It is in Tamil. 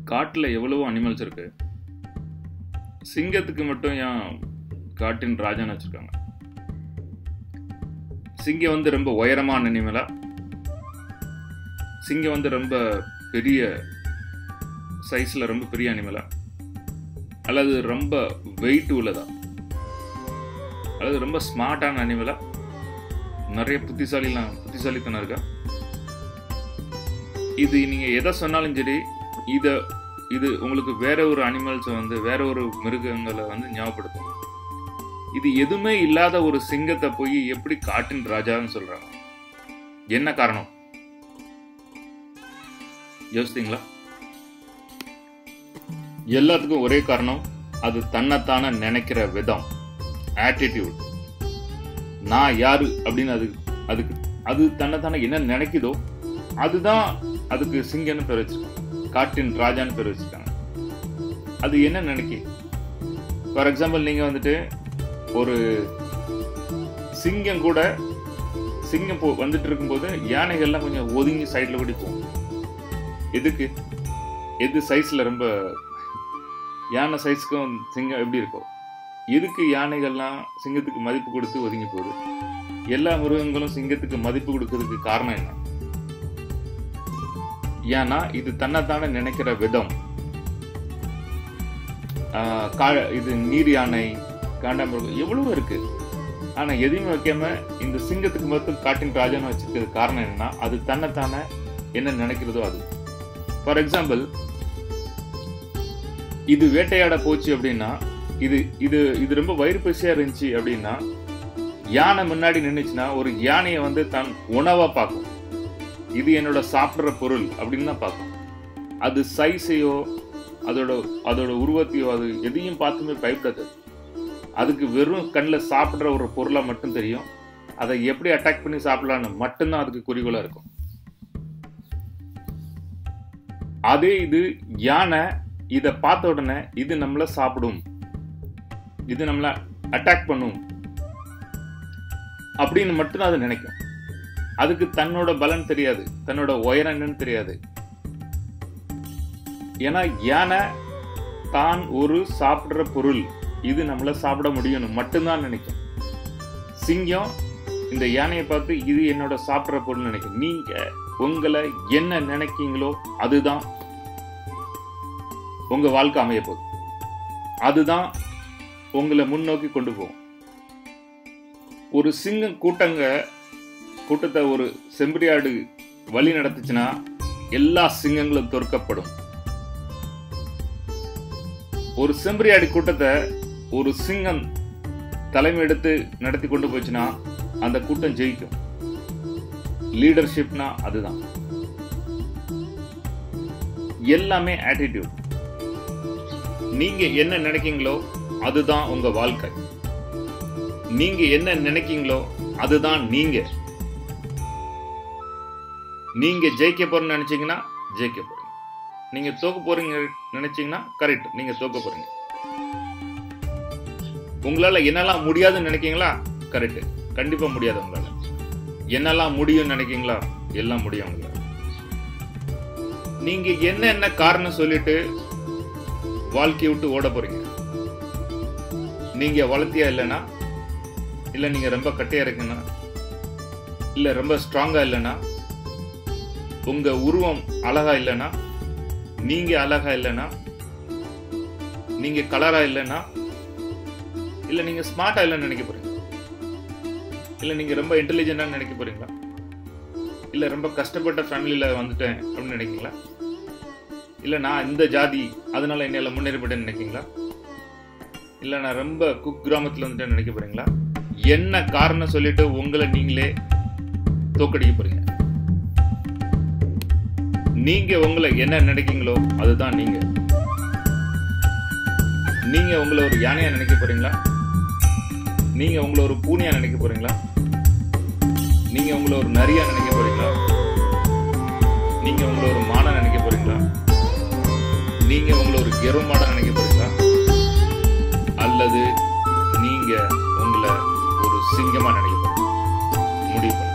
காட்டுல எவ்வளவோ அனிமல்ஸ் இருக்கு. சிங்கத்துக்கு மட்டும் ஏன் காட்டின் ராஜான்னு வச்சிருக்காங்க? சிங்கம் வந்து ரொம்ப உயரமான அனிமலா? சிங்கம் வந்து ரொம்ப பெரிய சைஸ்ல ரொம்ப பெரிய அனிமலா? அல்லது ரொம்ப வெயிட் உள்ளதா? அல்லது ரொம்ப ஸ்மார்ட்டான அனிமலா? நிறைய புத்திசாலித்தனம் இருக்கா? இது நீங்க எதை சொன்னாலும் சரி, இது உங்களுக்கு வேற ஒரு அனிமல்ஸ் வந்து வேற ஒரு மிருகங்களை வந்து ஞாபகப்படுத்தும். இது எதுவுமே இல்லாத ஒரு சிங்கத்தை போய் எப்படி காட்டின் ராஜான்னு சொல்றாங்க? என்ன காரணம் யோசித்தீங்களா? எல்லாத்துக்கும் ஒரே காரணம், அது தன்னைத்தானே நினைக்கிற விதம், ஆட்டிடியூட். நான் யாரு அப்படின்னு அது தன்னைத்தானே என்ன நினைக்குதோ அதுதான் அதுக்கு சிங்கம்னு பேர் வச்சிருக்காங்க, காட்டின் ராஜான்னு பேர் வச்சிருக்காங்க. அது என்ன நினைக்கி? ஃபார் எக்ஸாம்பிள், நீங்க வந்துட்டு ஒரு சிங்கம் வந்துட்டு இருக்கும்போது யானைகள்லாம் கொஞ்சம் ஒதுங்கி சைட்ல கூடி போகும். எதுக்கு? எது சைஸ்ல ரொம்ப யானை சைஸ்க்கும் சிங்கம் எப்படி இருக்கும்? எதுக்கு யானைகள்லாம் சிங்கத்துக்கு மதிப்பு கொடுத்து ஒதுங்கி போகுது? எல்லா மிருகங்களும் சிங்கத்துக்கு மதிப்பு கொடுக்கறதுக்கு காரணம் என்ன? ஏன்னா இது தன்னைத்தானே நினைக்கிற விதம். இது நீர் யானை, காண்டாமிருகம் எவ்வளவு இருக்கு. ஆனா எதையுமே வைக்காம இந்த சிங்கத்துக்கு மட்டும் காட்டின் ராஜான்னு வச்சிருக்கிறது காரணம் என்னன்னா, அது தன்னைத்தானே என்ன நினைக்கிறதோ அது. ஃபார் எக்ஸாம்பிள், இது வேட்டையாட போச்சு அப்படின்னா, இது ரொம்ப வயிறு பசியா இருந்துச்சு அப்படின்னா, யானை முன்னாடி நின்னுச்சுன்னா ஒரு யானையை வந்து தன் உணவா பார்க்கும். இது என்னோட சாப்பிட்ற பொருள் அப்படின்னு தான் பார்க்கும். அது சைஸையோ அதோட உருவத்தையோ அது எதையும் பார்த்துமே பயப்படாது. அதுக்கு வெறும் கண்ணில் சாப்பிட்ற ஒரு பொருளா மட்டும் தெரியும். அதை எப்படி அட்டாக் பண்ணி சாப்பிடலான்னு மட்டும்தான் அதுக்கு குறிக்கோளா இருக்கும். அதே இது யானை இதை பார்த்த உடனே இது நம்மள சாப்பிடும், இது நம்மள அட்டாக் பண்ணும் அப்படின்னு மட்டும் அது நினைக்கும். அதுக்கு தன்னோட பலன் தெரியாது, தன்னோட உயரம் என்னன்னு தெரியாது. ஏன்னா யானை தான் ஒரு சாப்பிடுற பொருள், இது நம்மள சாப்பிட முடியும் மட்டும்தான் நினைக்கும். சிங்கம் இந்த யானையை பார்த்து இது என்னோட சாப்பிடுற பொருள் நினைக்கும். நீங்க உங்களை என்ன நினைக்கீங்களோ அதுதான் உங்க வாழ்க்கை அமைய போகுது. அதுதான் உங்களை முன்னோக்கி கொண்டு போகும். ஒரு சிங்கம் கூட்டத்தை ஒரு செம்பரியாடு வழி நடத்துச்சுன்னா எல்லா சிங்கங்களும் தோற்கப்படும். ஒரு செம்பரியாடு கூட்டத்தை ஒரு சிங்கம் தலைமை எடுத்து நடத்தி கொண்டு போச்சுன்னா அந்த கூட்டம் ஜெயிக்கும். லீடர்ஷிப்னா அதுதான். எல்லாமே ஆட்டிடியூட். நீங்க என்ன நினைக்கீங்களோ அதுதான் உங்க வாழ்க்கை. நீங்க என்ன நினைக்கீங்களோ அதுதான் நீங்க. நீங்க ஜெயிக்க போறீங்கன்னு நினைச்சீங்கன்னா ஜெயிக்க போறீங்க. நீங்க தோக்க போறீங்க நினைச்சீங்கன்னா கரெக்ட், நீங்க தோக்க போறீங்க. உங்களால என்னெல்லாம் முடியாதுன்னு நினைக்கீங்களா? கரெக்ட், கண்டிப்பா முடியாது. உங்களால என்னெல்லாம் முடியும் நினைக்கீங்களா? எல்லாம் முடியும் உங்களால. நீங்க என்ன காரணம் சொல்லிட்டு வாழ்க்கையை விட்டு ஓட போறீங்க? நீங்க வளர்த்தியா இல்லைன்னா, இல்ல நீங்க ரொம்ப கட்டையா இருக்குன்னா, இல்ல ரொம்ப ஸ்ட்ராங்கா இல்லைன்னா, உங்க உருவம் அழகா இல்லைன்னா, நீங்க அழகா இல்லைன்னா, நீங்க கலரா இல்லைன்னா, இல்ல நீங்க ஸ்மார்ட்டா இல்லைன்னு நினைக்க போறீங்க? இல்ல நீங்க ரொம்ப இன்டெலிஜென்டா நினைக்க போறீங்களா? இல்ல ரொம்ப கஷ்டப்பட்ட ஃபேமிலியில வந்துட்டேன் அப்படின்னு நினைக்கீங்களா? இல்ல நான் இந்த ஜாதி அதனால என்னையில முன்னேறிப்பட்டேன்னு நினைக்கீங்களா? இல்ல நான் ரொம்ப குக்கிராமத்துல வந்துட்டேன்னு நினைக்க போறீங்களா? என்ன காரணம் சொல்லிட்டு உங்களை நீங்களே தோக்கடிக்க போறீங்க? நீங்க உங்களை என்ன நினைக்கீங்களோ அதுதான் நீங்க. நீங்க உங்களை ஒரு யானையா நினைக்க போறீங்களா? நீங்க உங்களை ஒரு பூனையா நினைக்க போறீங்களா? நீங்க உங்களை ஒரு நரியா நினைக்க போறீங்களா? நீங்க உங்களை ஒரு மானா நினைக்க போறீங்களா? நீங்க உங்களை ஒரு எருமாடா நினைக்க போறீங்களா? அல்லது நீங்க உங்களை ஒரு சிங்கமா நினைக்க போறீங்க? முடிவு